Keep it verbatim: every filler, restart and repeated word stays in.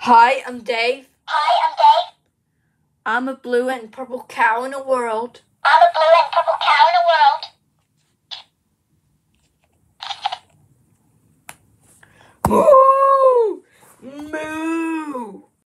Hi, I'm Dave. Hi, I'm Dave. I'm a blue and purple cow in the world. I'm a blue and purple cow in the world. Moo!